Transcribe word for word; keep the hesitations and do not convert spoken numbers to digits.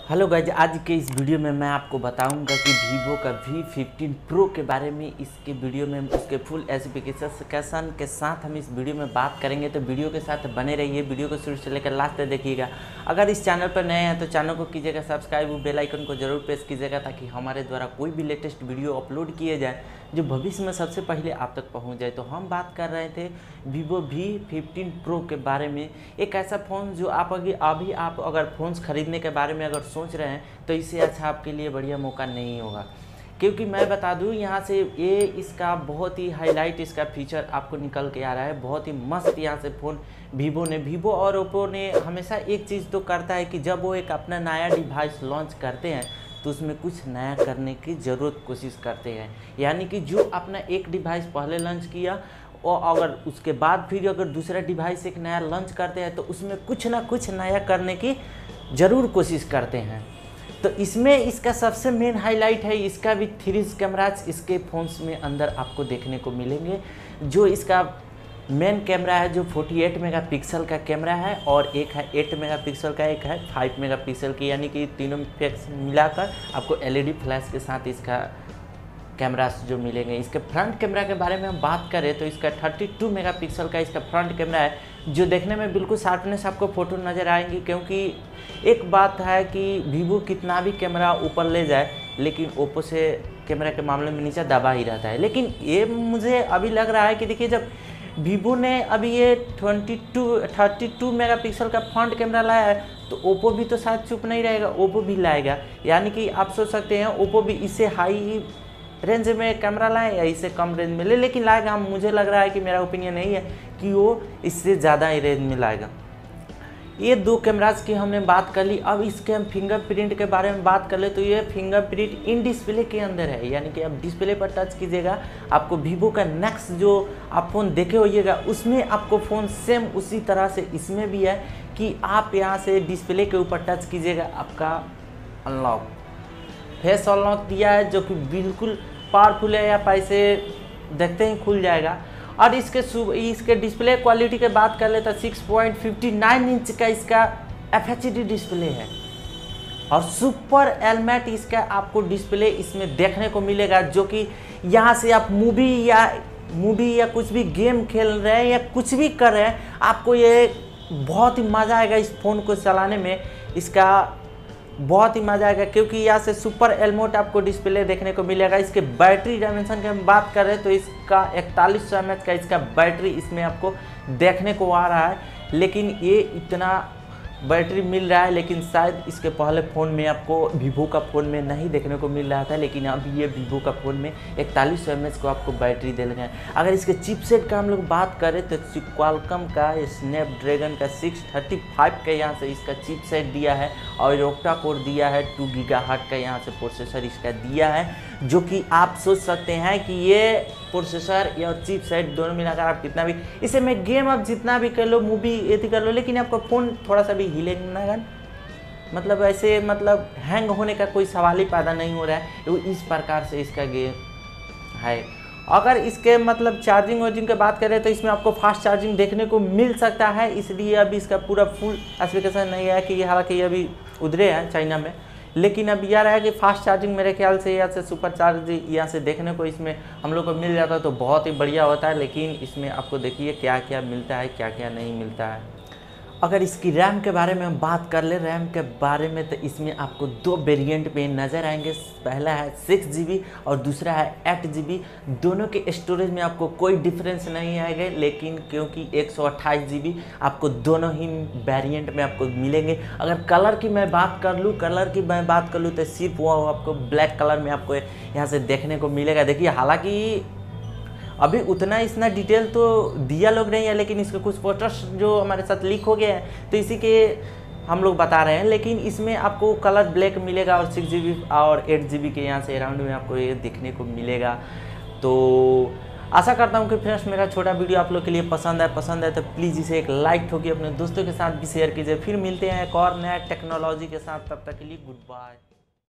Hello guys, आज के इस वीडियो में मैं आपको बताऊंगा कि वीवो का वी फिफ्टीन प्रो के बारे में। इसके वीडियो में उसके फुल स्पेसिफिकेशन के साथ हम इस वीडियो में बात करेंगे, तो वीडियो के साथ बने रहिए। वीडियो को शुरू से लेकर लास्ट तक देखिएगा। अगर इस चैनल पर नए हैं तो चैनल को कीजिएगा सब्सक्राइब, बेल आइकन को जरूर प्रेस कीजिएगा ताकि हमारे द्वारा कोई भी लेटेस्ट वीडियो अपलोड किए जाए जो भविष्य में सबसे पहले आप तक पहुँच जाए। तो हम बात कर रहे थे वीवो वी फिफ्टीन प्रो के बारे में। एक ऐसा फ़ोन जो आप अभी अभी आप अगर फ़ोन्स खरीदने के बारे में अगर सोच रहे हैं तो इससे अच्छा आपके लिए बढ़िया मौका नहीं होगा, क्योंकि मैं बता दूं यहाँ से ये इसका बहुत ही हाईलाइट इसका फीचर आपको निकल के आ रहा है। बहुत ही मस्त यहाँ से फ़ोन वीवो ने वीवो और ओप्पो ने हमेशा एक चीज़ तो करता है कि जब वो एक अपना नया डिवाइस लॉन्च करते हैं तो उसमें कुछ नया करने की ज़रूरत कोशिश करते हैं। यानी कि जो अपना एक डिवाइस पहले लॉन्च किया और अगर उसके बाद फिर अगर दूसरा डिवाइस एक नया लॉन्च करते हैं तो उसमें कुछ ना कुछ नया करने की ज़रूर कोशिश करते हैं। तो इसमें इसका सबसे मेन हाईलाइट है इसका भी थ्री कैमराज इसके फ़ोन्स में अंदर आपको देखने को मिलेंगे। जो इसका मेन कैमरा है जो अड़तालीस मेगापिक्सल का कैमरा है और एक है आठ मेगापिक्सल का, एक है पाँच मेगापिक्सल की, यानी कि तीनों पिक्स मिलाकर आपको एलईडी फ्लैश के साथ इसका कैमरास जो मिलेंगे। इसके फ्रंट कैमरा के बारे में हम बात करें तो इसका बत्तीस मेगापिक्सल का इसका फ्रंट कैमरा है जो देखने में बिल्कुल शार्पनेस आपको फ़ोटो नज़र आएंगी। क्योंकि एक बात है कि वीवो कितना भी कैमरा ऊपर ले जाए लेकिन ओप्पो से कैमरा के मामले में नीचे दबा ही रहता है। लेकिन ये मुझे अभी लग रहा है कि देखिए, जब वीवो ने अभी ये बाईस बत्तीस मेगापिक्सल का फ्रंट कैमरा लाया है तो ओप्पो भी तो शायद चुप नहीं रहेगा, ओप्पो भी लाएगा। यानी कि आप सोच सकते हैं ओप्पो भी इससे हाई रेंज में कैमरा लाए या इससे कम रेंज में ले, लेकिन लाएगा। मुझे लग रहा है कि मेरा ओपिनियन यही है कि वो इससे ज़्यादा ही रेंज में लाएगा। ये दो कैमराज की हमने बात कर ली। अब इसके हम फिंगरप्रिंट के बारे में बात कर ले तो ये फिंगरप्रिंट इन डिस्प्ले के अंदर है, यानी कि आप डिस्प्ले पर टच कीजिएगा आपको वीवो का नेक्स्ट जो आप फ़ोन देखे होइएगा उसमें आपको फ़ोन सेम उसी तरह से इसमें भी है कि आप यहाँ से डिस्प्ले के ऊपर टच कीजिएगा, आपका अनलॉक फेस अनलॉक दिया है जो कि बिल्कुल पावरफुल है। आप ऐसे देखते ही खुल जाएगा। और इसके इसके डिस्प्ले क्वालिटी के बात कर ले तो छह पॉइंट फाइव नाइन इंच का इसका एफ एच डी डिस्प्ले है और सुपर एलमेट इसका आपको डिस्प्ले इसमें देखने को मिलेगा, जो कि यहाँ से आप मूवी या मूवी या कुछ भी गेम खेल रहे हैं या कुछ भी कर रहे हैं आपको ये बहुत ही मज़ा आएगा इस फ़ोन को चलाने में। इसका बहुत ही मज़ा आएगा क्योंकि यहाँ से सुपर एलमोट आपको डिस्प्ले देखने को मिलेगा। इसके बैटरी डायमेंशन की हम बात कर रहे हैं तो इसका इकतालीस सौ एम एच का इसका बैटरी इसमें आपको देखने को आ रहा है। लेकिन ये इतना बैटरी मिल रहा है लेकिन शायद इसके पहले फ़ोन में आपको वीवो का फ़ोन में नहीं देखने को मिल रहा था, लेकिन अभी ये वीवो का फ़ोन में इकतालीस सौ एम एच को आपको बैटरी दे लगे हैं। अगर इसके चिपसेट का हम लोग बात करें तो क्वालकॉम का स्नैपड्रैगन का सिक्स थर्टी फाइव का यहाँ से इसका चिपसेट दिया है और ऑक्टा कोर दिया है, टू गीगाहर्ट्ज़ का यहाँ से प्रोसेसर इसका दिया है, जो कि आप सोच सकते हैं कि ये प्रोसेसर या चिपसेट दोनों मिलाकर आप कितना भी इसे में गेम आप जितना भी कर लो, मूवी ये कर लो, लेकिन आपका फ़ोन थोड़ा सा भी हिलेगा, मतलब ऐसे मतलब हैंग होने का कोई सवाल ही पैदा नहीं हो रहा है। वो इस प्रकार से इसका गेम है। अगर इसके मतलब चार्जिंग वार्जिंग की बात करें तो इसमें आपको फास्ट चार्जिंग देखने को मिल सकता है, इसलिए अभी इसका पूरा फुल स्पेसिफिकेशन नहीं है कि हालांकि ये अभी उधरे हैं चाइना में, लेकिन अब यह रहा है कि फास्ट चार्जिंग मेरे ख्याल से यहाँ से सुपर चार्ज यहाँ से देखने को इसमें हम लोग को मिल जाता तो बहुत ही बढ़िया होता है। लेकिन इसमें आपको देखिए क्या क्या मिलता है क्या क्या नहीं मिलता है। अगर इसकी रैम के बारे में हम बात कर ले रैम के बारे में तो इसमें आपको दो वेरिएंट में नज़र आएंगे। पहला है सिक्स जी बी और दूसरा है एट जी बी। दोनों के स्टोरेज में आपको कोई डिफरेंस नहीं आएगा, लेकिन क्योंकि एक सौ अट्ठाईस जी बी आपको दोनों ही वेरिएंट में आपको मिलेंगे। अगर कलर की मैं बात कर लूँ कलर की मैं बात कर लूँ तो सिर्फ वो आपको ब्लैक कलर में आपको यहाँ से देखने को मिलेगा। देखिए, हालाँकि अभी उतना इतना डिटेल तो दिया लोग नहीं है, लेकिन इसके कुछ फोटोस जो हमारे साथ लीक हो गए हैं तो इसी के हम लोग बता रहे हैं। लेकिन इसमें आपको कलर ब्लैक मिलेगा और सिक्स जी बी और एट जी बी के यहाँ से अराउंड में आपको ये देखने को मिलेगा। तो आशा करता हूँ कि फ्रेंड्स मेरा छोटा वीडियो आप लोग के लिए पसंद आए पसंद आए तो प्लीज़ इसे एक लाइक ठोकिए, अपने दोस्तों के साथ भी शेयर कीजिए। फिर मिलते हैं एक और नया टेक्नोलॉजी के साथ, तब तक के लिए गुड बाय।